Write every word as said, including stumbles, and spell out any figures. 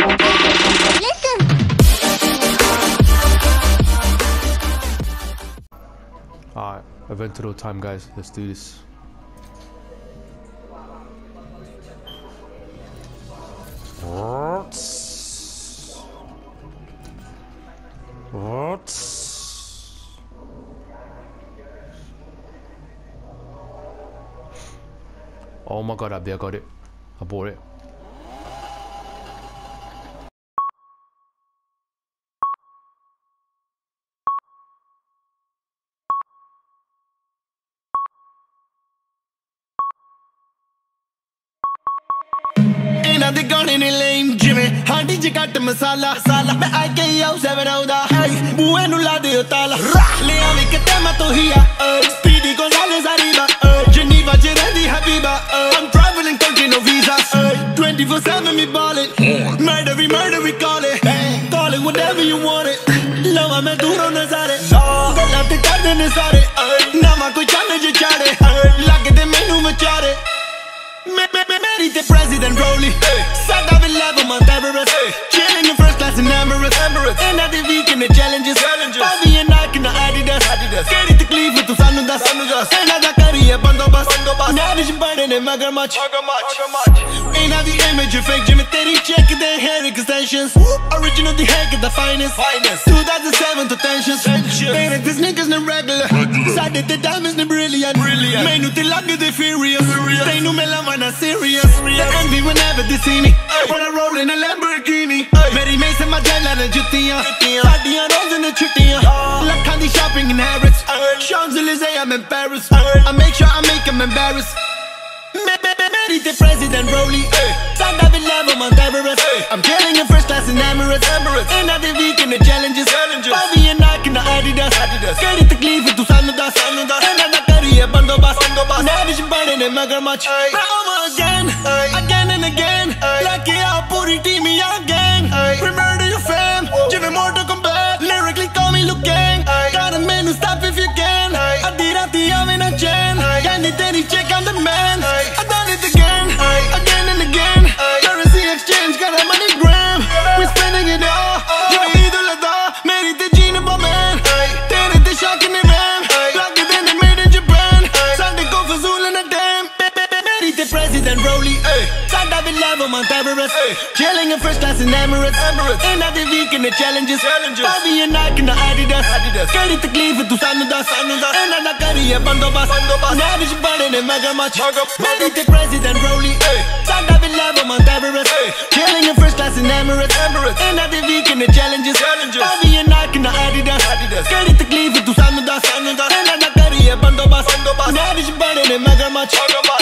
Alright, Aventador time, guys. Let's do this. What? What? Oh my god, Abby, I got it. I bought it. They got in a lame Jimmy. Handy cut masala, sala. I can't use seven out of hey. Bueno la de Otala. Leave que te mato here. Speedy Gonzalez arriba. Geneva, Gerendi, Habiba. I'm traveling country, no visas. twenty-four seven, me ballin'. Murder, we murder, we call it. Call it whatever you want it. Love me duro nazare. Go love the garden is on it. Nama koi challenge chade. Like the menu machare. Married the President Roley. Sat down with level Mount Everest. Chilling in first class in Emirates. And at the weekend the challenges. Bobby and Nike in the Adidas. Get it to Cleveland to Sanudas. And at the career bandobas. Now this burden and magar much. Ain't at the image of fake Jimmy Terry. Check the hair extensions. Original the hair the finest. two thousand seven to tensions. Painted the sneakers no regular. Side the diamonds no brilliant. Menu the luck the furious. They knew me love when I'm serious. They envy whenever they see me. When I roll in a Lamborghini. Mary Mason my jella and Jutia. Sadia rolls in the Chutia. Lakhan the shopping in Harrods. Champs-Élysées I'm in Paris. I make sure I make them embarrassed. Married the President Roley. Sat down with level Mount Everest. I'm chilling in first class in Emirates. And at the weekend the challenges. Bobby and Nike in the Adidas. Get it to Cleveland to Sanudas. And at the career bandobas. Now this burden and magar much. Over again, again and again. Lucky our puri team young gang. Remember your fam, Jimmy more to combat. Lyrically call me Luke Gang. Got a man who stop if you can. Adirati I'm in a chain. Candy Terry check I'm the man. I done it again, again and again. Currency exchange, got a money gram. We spending it all. Jimmy idol da, married the Gina man. Tere the shock in the ram. Locked it in the made in Japan. Sunday go for Zul and a dam. Married the President Roley. Sat down with level Mount Everest. Chilling in first class in Emirates. And at the weekend the challenges. Bobby and Nike in the Adidas. Get it to Cleveland to Sanudas. And at the career bandobas. Now this burden and magar much. Married the President Roley. Sat down with level Mount Everest. Chilling in first class in Emirates. And at the weekend the challenges. Bobby and Nike in the Adidas. Get it to Cleveland to Sanudas. And at the career bandobas. Now this burden and magar much.